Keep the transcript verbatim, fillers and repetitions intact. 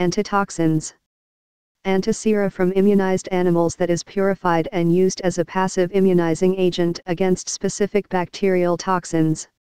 Antitoxins. Antisera from immunized animals that is purified and used as a passive immunizing agent against specific bacterial toxins.